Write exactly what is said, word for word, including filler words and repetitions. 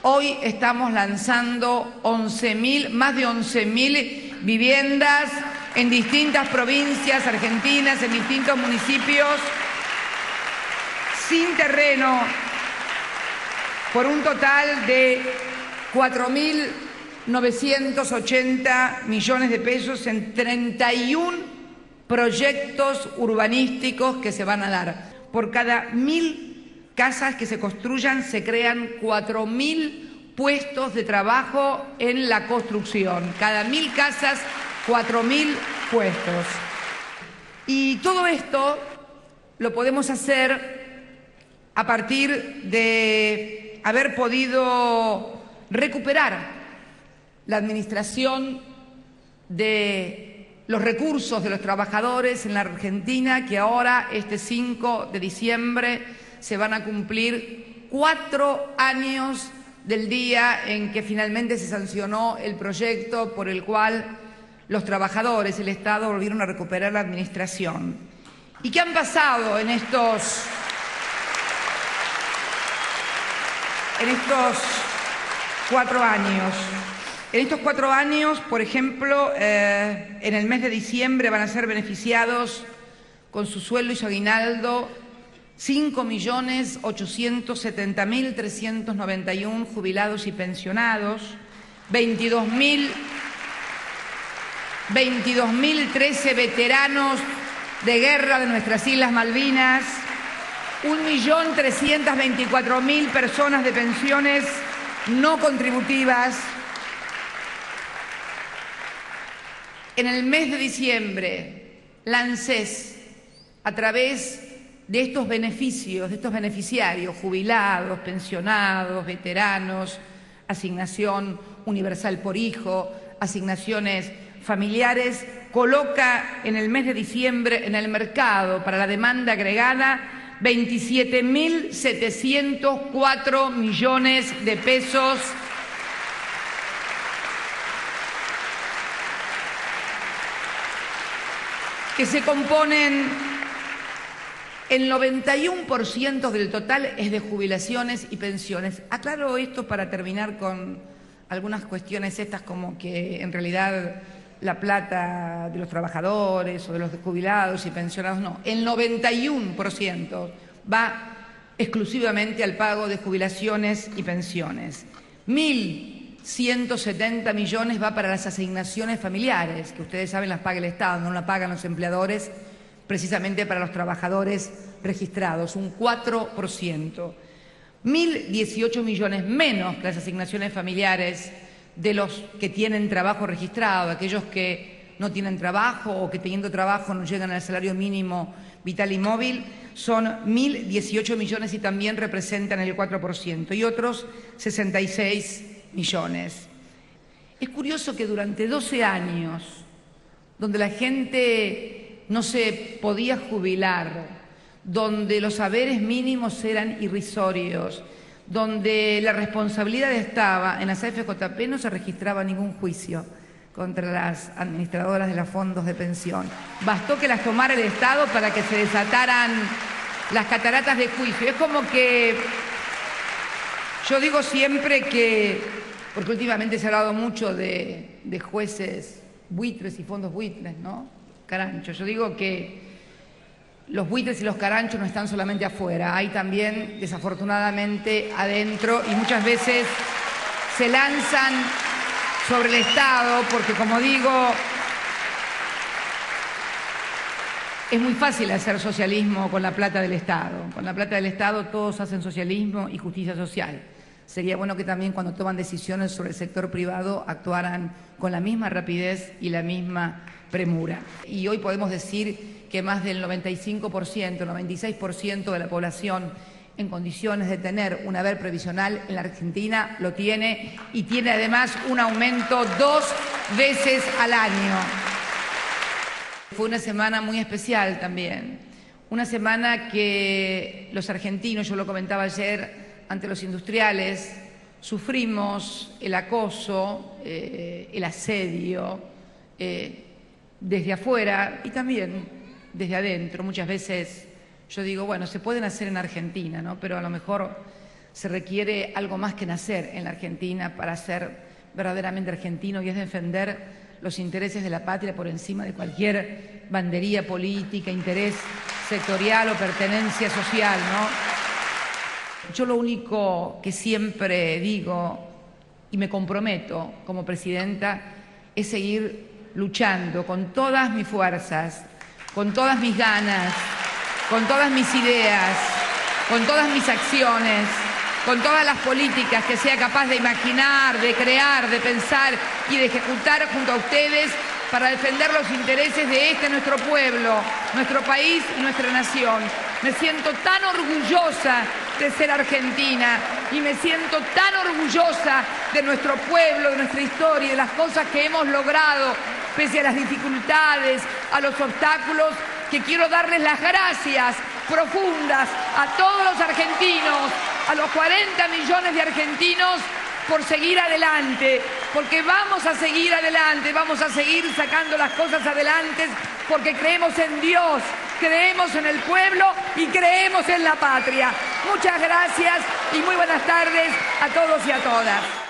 Hoy estamos lanzando once mil, más de once mil viviendas en distintas provincias argentinas, en distintos municipios, sin terreno, por un total de cuatro mil novecientos ochenta millones de pesos en treinta y un proyectos urbanísticos que se van a dar. Por cada mil casas que se construyan se crean cuatro mil puestos de trabajo en la construcción. Cada mil casas, cuatro mil puestos. Y todo esto lo podemos hacer a partir de haber podido recuperar la administración de los recursos de los trabajadores en la Argentina, que ahora, este cinco de diciembre, se van a cumplir cuatro años del día en que finalmente se sancionó el proyecto por el cual los trabajadores, el Estado, volvieron a recuperar la administración. ¿Y qué han pasado en estos, en estos cuatro años? En estos cuatro años, por ejemplo, eh, en el mes de diciembre van a ser beneficiados con su sueldo y su aguinaldo cinco millones ochocientos setenta mil trescientos noventa y uno jubilados y pensionados, veintidós mil trece veteranos de guerra de nuestras Islas Malvinas, un millón trescientos veinticuatro mil personas de pensiones no contributivas. En el mes de diciembre, la ANSES, a través de estos beneficios, de estos beneficiarios, jubilados, pensionados, veteranos, asignación universal por hijo, asignaciones familiares, coloca en el mes de diciembre en el mercado para la demanda agregada veintisiete mil setecientos cuatro millones de pesos que se componen. El noventa y uno por ciento del total es de jubilaciones y pensiones. Aclaro esto para terminar con algunas cuestiones estas como que en realidad la plata de los trabajadores o de los jubilados y pensionados, no. El noventa y uno por ciento va exclusivamente al pago de jubilaciones y pensiones. mil ciento setenta millones va para las asignaciones familiares, que ustedes saben las paga el Estado, no las pagan los empleadores, precisamente para los trabajadores registrados, un cuatro por ciento. mil dieciocho millones menos que las asignaciones familiares de los que tienen trabajo registrado, aquellos que no tienen trabajo o que teniendo trabajo no llegan al salario mínimo vital y móvil, son mil dieciocho millones y también representan el cuatro por ciento, y otros sesenta y seis millones. Es curioso que durante doce años, donde la gente no se podía jubilar, donde los haberes mínimos eran irrisorios, donde la responsabilidad estaba en las A F J P, no se registraba ningún juicio contra las administradoras de los fondos de pensión. Bastó que las tomara el Estado para que se desataran las cataratas de juicio. Es como que yo digo siempre que, porque últimamente se ha hablado mucho de, de jueces buitres y fondos buitres, ¿no? Carancho. Yo digo que los buitres y los caranchos no están solamente afuera, hay también, desafortunadamente, adentro, y muchas veces se lanzan sobre el Estado porque, como digo, es muy fácil hacer socialismo con la plata del Estado. Con la plata del Estado todos hacen socialismo y justicia social. Sería bueno que también cuando toman decisiones sobre el sector privado actuaran con la misma rapidez y la misma premura. Y hoy podemos decir que más del noventa y cinco por ciento, noventa y seis por ciento de la población en condiciones de tener un haber previsional en la Argentina lo tiene, y tiene además un aumento dos veces al año. Fue una semana muy especial también, una semana que los argentinos, yo lo comentaba ayer ante los industriales, sufrimos el acoso, eh, el asedio, eh, desde afuera y también desde adentro. Muchas veces yo digo, bueno, se pueden hacer en Argentina, ¿no? Pero a lo mejor se requiere algo más que nacer en la Argentina para ser verdaderamente argentino, y es defender los intereses de la patria por encima de cualquier bandería política, interés sectorial o pertenencia social, ¿no? Yo lo único que siempre digo y me comprometo como presidenta es seguir luchando con todas mis fuerzas, con todas mis ganas, con todas mis ideas, con todas mis acciones, con todas las políticas que sea capaz de imaginar, de crear, de pensar y de ejecutar junto a ustedes para defender los intereses de este nuestro pueblo, nuestro país y nuestra nación. Me siento tan orgullosa de ser argentina y me siento tan orgullosa de nuestro pueblo, de nuestra historia y de las cosas que hemos logrado pese a las dificultades, a los obstáculos, que quiero darles las gracias profundas a todos los argentinos, a los cuarenta millones de argentinos, por seguir adelante, porque vamos a seguir adelante, vamos a seguir sacando las cosas adelante, porque creemos en Dios, creemos en el pueblo y creemos en la patria. Muchas gracias y muy buenas tardes a todos y a todas.